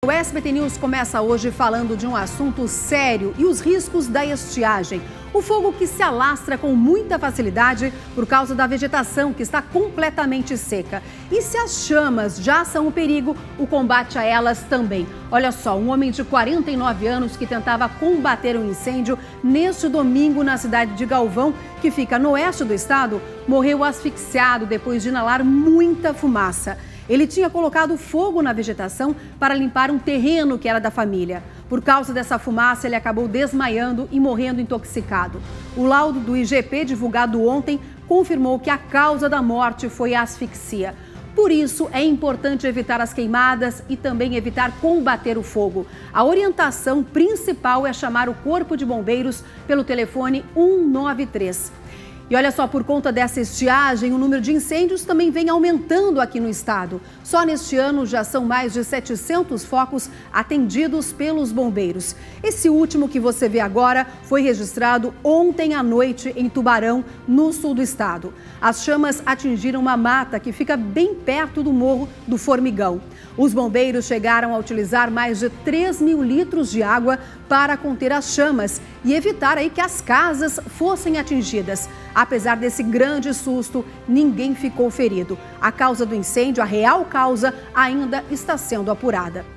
O SBT News começa hoje falando de um assunto sério e os riscos da estiagem. O fogo que se alastra com muita facilidade por causa da vegetação que está completamente seca. E se as chamas já são um perigo, o combate a elas também. Olha só, um homem de 49 anos que tentava combater um incêndio neste domingo na cidade de Galvão, que fica no oeste do estado, morreu asfixiado depois de inalar muita fumaça. Ele tinha colocado fogo na vegetação para limpar um terreno que era da família. Por causa dessa fumaça, ele acabou desmaiando e morrendo intoxicado. O laudo do IGP, divulgado ontem, confirmou que a causa da morte foi a asfixia. Por isso, é importante evitar as queimadas e também evitar combater o fogo. A orientação principal é chamar o Corpo de Bombeiros pelo telefone 193. E olha só, por conta dessa estiagem, o número de incêndios também vem aumentando aqui no estado. Só neste ano já são mais de 700 focos atendidos pelos bombeiros. Esse último que você vê agora foi registrado ontem à noite em Tubarão, no sul do estado. As chamas atingiram uma mata que fica bem perto do Morro do Formigão. Os bombeiros chegaram a utilizar mais de 3.000 litros de água para conter as chamas e evitar aí que as casas fossem atingidas. Apesar desse grande susto, ninguém ficou ferido. A causa do incêndio, a real causa, ainda está sendo apurada.